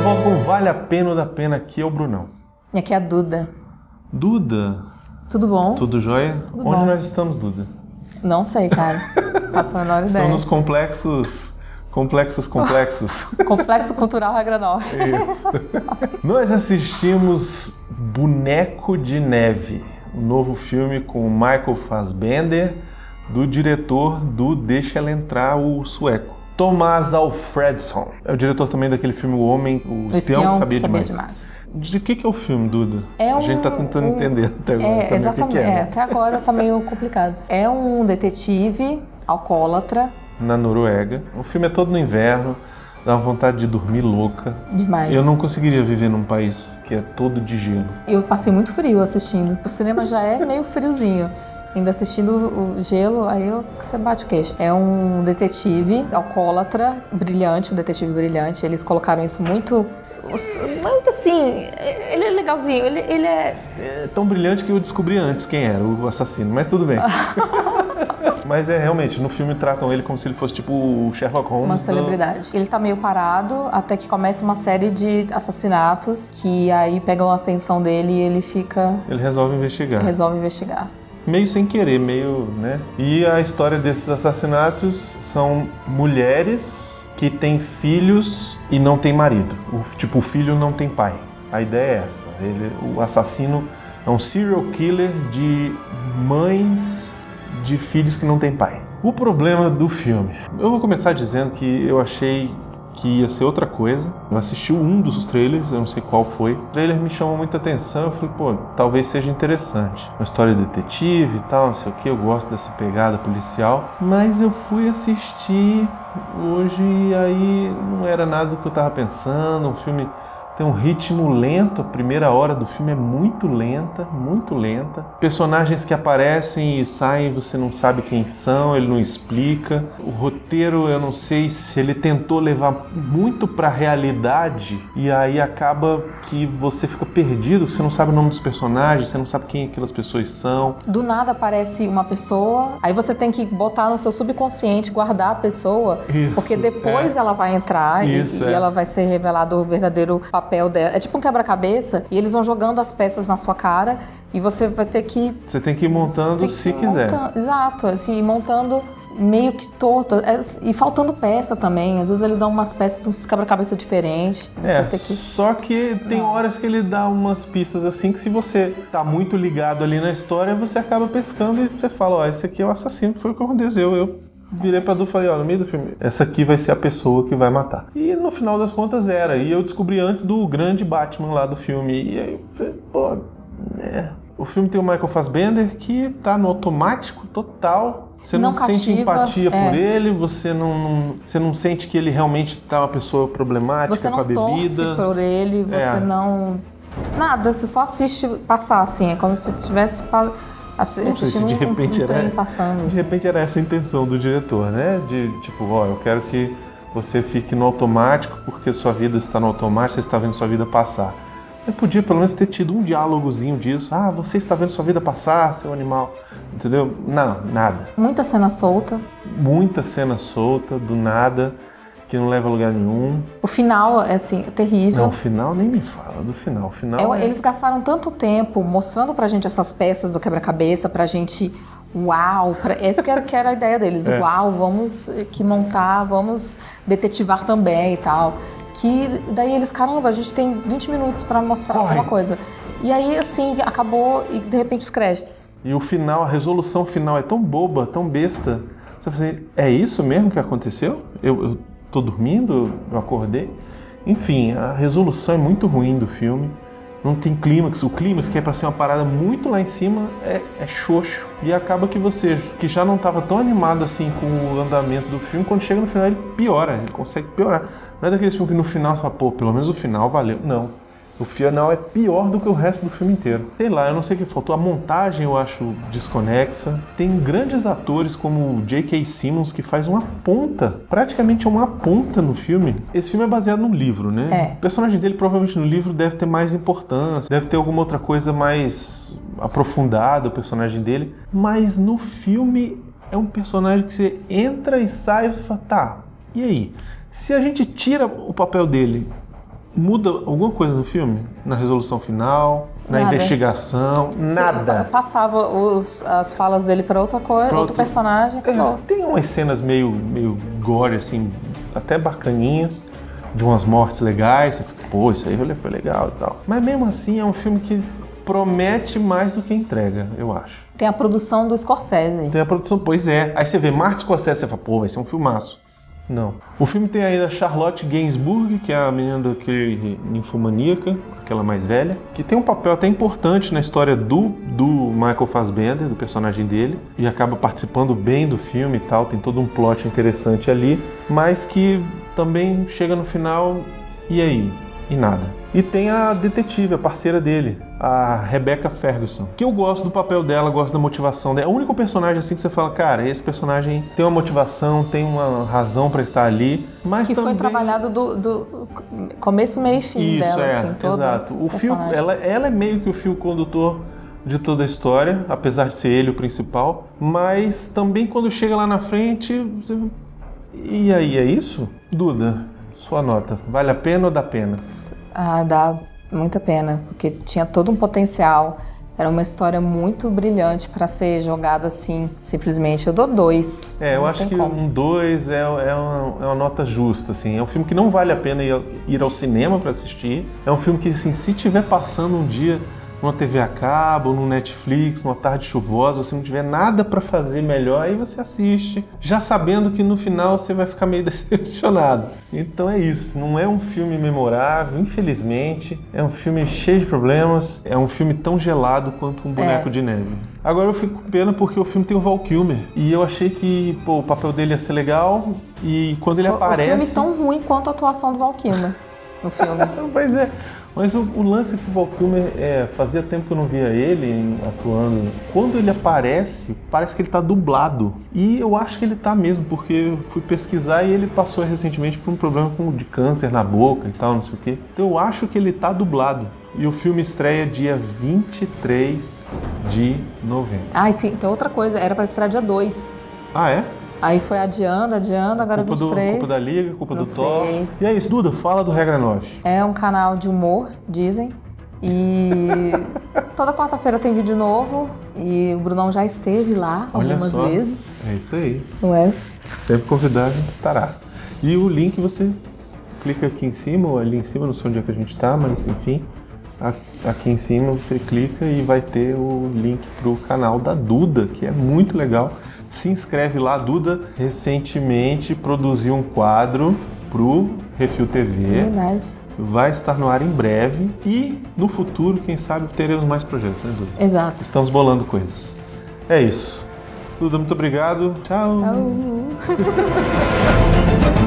volta com Vale a Pena ou da Pena. Aqui é o Brunão. E aqui é a Duda. Tudo bom? Tudo jóia? Tudo Onde bom. nós estamos, Duda? Não sei, cara. Faço a menor ideia. Estamos nos complexos. Complexo Cultural Regra Norte. Isso. Nós assistimos Boneco de Neve, o novo filme com Michael Fassbender, do diretor do Deixa Ela Entrar, o sueco. Thomas Alfredson. É o diretor também daquele filme O Homem, o Espião que Sabia Demais. De que é o filme, Duda? A gente tá tentando entender até agora. Exatamente. Até agora tá meio complicado. É um detetive alcoólatra. Na Noruega. O filme é todo no inverno. Dá uma vontade de dormir louca. Demais. Eu não conseguiria viver num país que é todo de gelo. Eu passei muito frio assistindo. O cinema já é meio friozinho. Ainda assistindo o gelo, aí você bate o queixo. É um detetive alcoólatra, brilhante, um detetive brilhante. Eles colocaram isso muito assim, ele é legalzinho, ele é... É tão brilhante que eu descobri antes quem era o assassino, mas tudo bem. Mas realmente, no filme tratam ele como se ele fosse tipo o Sherlock Holmes. Uma celebridade. Ele tá meio parado até que começa uma série de assassinatos que aí pegam a atenção dele e ele fica... Ele resolve investigar. Meio sem querer, né? E a história desses assassinatos são mulheres que têm filhos e não têm marido. O filho não tem pai. A ideia é essa. O assassino é um serial killer de mães de filhos que não têm pai. O problema do filme... Eu vou começar dizendo que eu achei que ia ser outra coisa. Eu assisti um dos trailers, eu não sei qual foi. O trailer me chamou muita atenção, eu falei, talvez seja interessante. Uma história de detetive e tal, não sei o que, eu gosto dessa pegada policial. Mas eu fui assistir hoje e aí não era nada do que eu tava pensando. O filme tem um ritmo lento, a primeira hora do filme é muito lenta. Personagens que aparecem e saem, você não sabe quem são, ele não explica. O roteiro, eu não sei se ele tentou levar muito pra realidade e aí acaba que você fica perdido, você não sabe o nome dos personagens, você não sabe quem aquelas pessoas são. Do nada aparece uma pessoa, aí você tem que botar no seu subconsciente, guardar a pessoa, porque depois ela vai entrar e ela vai ser revelado o verdadeiro papel dela. É tipo um quebra-cabeça e eles vão jogando as peças na sua cara e você vai ter que... Você tem que ir montando se quiser. Exato, assim, montando meio que torto e faltando peça também. Às vezes ele dá umas peças, uns quebra-cabeça diferentes. Só que tem horas que ele dá umas pistas assim que se você tá muito ligado ali na história, você acaba pescando e você fala, esse aqui é o assassino, foi o que aconteceu. Eu virei pra Du e falei, no meio do filme, essa aqui vai ser a pessoa que vai matar. E no final das contas era. E eu descobri antes do grande Batman lá do filme. E aí eu falei, O filme tem o Michael Fassbender que tá no automático total. Você não sente empatia por ele, você não sente que ele realmente tá uma pessoa problemática com a bebida. Você não torce por ele, você não... Nada, você só assiste passar, assim. É como se tivesse... assistindo um trem passando. De repente era essa a intenção do diretor, né? De tipo, eu quero que você fique no automático porque sua vida está no automático, você está vendo sua vida passar. Eu podia pelo menos ter tido um diálogozinho disso. Você está vendo sua vida passar, seu animal. Entendeu? Não, nada. Muita cena solta, do nada, que não leva a lugar nenhum. O final é assim, terrível. Não, o final nem me fala do final. Eles gastaram tanto tempo mostrando pra gente essas peças do quebra-cabeça, pra gente... Essa que era a ideia deles. Vamos montar, vamos detetivar também e tal. Que daí eles, caramba, a gente tem 20 minutos pra mostrar alguma coisa. E aí, assim, acabou e de repente os créditos. E o final, a resolução final é tão boba, tão besta. Você fala assim, é isso mesmo que aconteceu? Eu tô dormindo? Eu acordei? Enfim, a resolução é muito ruim do filme. Não tem clímax. O clímax, que é pra ser uma parada muito lá em cima, é xoxo. E acaba que você, que já não estava tão animado assim com o andamento do filme, quando chega no final ele piora, ele consegue piorar. Não é daquele filme que no final você fala, pelo menos o final valeu. Não. O final é pior do que o resto do filme inteiro. Sei lá, eu não sei o que faltou. A montagem eu acho desconexa. Tem grandes atores como o J.K. Simmons, que faz uma ponta, praticamente uma ponta no filme. Esse filme é baseado num livro, né? O personagem dele provavelmente no livro deve ter mais importância, deve ter alguma outra coisa mais aprofundada, o personagem dele. Mas no filme é um personagem que você entra e sai e você fala, e aí? Se a gente tira o papel dele Muda alguma coisa no filme? Na resolução final? Na investigação? Nada. Passava as falas dele para outra coisa, outro personagem. Tem umas cenas meio gore, assim, até bacaninhas, de umas mortes legais. Você fica, pô, isso aí foi legal e tal. Mas mesmo assim é um filme que promete mais do que entrega, eu acho. Tem a produção do Scorsese. Tem a produção, pois é. Aí você vê Martin Scorsese, você fala, pô, vai ser um filmaço. Não. O filme tem ainda Charlotte Gainsbourg, que é a menina daquele ninfomaníaca, aquela mais velha, que tem um papel até importante na história do Michael Fassbender, do personagem dele, e acaba participando bem do filme e tal, tem todo um plot interessante ali, mas que também chega no final, e aí? E nada. E tem a detetive, a parceira dele, a Rebecca Ferguson, que eu gosto do papel dela, gosto da motivação dela. É o único personagem assim que você fala, cara, esse personagem tem uma motivação, tem uma razão pra estar ali, mas que também... foi trabalhado do começo, meio e fim dela, assim, todo. Exato. O fio, ela é meio que o fio condutor de toda a história, apesar de ser ele o principal, mas também quando chega lá na frente, você... E aí, é isso? Duda, sua nota, vale a pena ou dá pena? Dá muita pena, porque tinha todo um potencial. Era uma história muito brilhante para ser jogado assim, simplesmente. Eu dou 2. Eu acho que um 2 é uma nota justa, assim. É um filme que não vale a pena ir ao cinema para assistir. É um filme que, assim, se estiver passando um dia numa TV a cabo, no Netflix, numa tarde chuvosa, se não tiver nada para fazer melhor, aí você assiste, já sabendo que no final você vai ficar meio decepcionado. Então é isso, não é um filme memorável, infelizmente, é um filme cheio de problemas, é um filme tão gelado quanto um boneco de neve. Agora eu fico com pena porque o filme tem o Val Kilmer, e eu achei que o papel dele ia ser legal, e quando ele aparece... O filme tão ruim quanto a atuação do Val Kilmer no filme. Pois é. Mas o lance que o Val Kilmer, fazia tempo que eu não via ele atuando. Quando ele aparece, parece que ele tá dublado. E eu acho que ele tá mesmo, porque eu fui pesquisar e ele passou recentemente por um problema de câncer na boca e tal, não sei o quê. Então eu acho que ele tá dublado. E o filme estreia dia 23 de novembro. E tem outra coisa, era para estrear dia 2. Ah, é? Aí foi adiando, agora 23. Culpa da Liga, culpa do Thor. E é isso, Duda, fala do Regra 9. É um canal de humor, dizem. E toda quarta-feira tem vídeo novo. E o Brunão já esteve lá algumas vezes. É isso aí. Não é? Sempre convidado estará. E o link você clica aqui em cima, ou ali em cima, não sei onde é que a gente está, mas enfim. Aqui em cima você clica e vai ter o link pro canal da Duda, que é muito legal. Se inscreve lá, Duda recentemente produziu um quadro pro Refil TV. Verdade. Vai estar no ar em breve e no futuro, quem sabe, teremos mais projetos, né, Duda? Exato. Estamos bolando coisas. É isso. Duda, muito obrigado. Tchau. Tchau.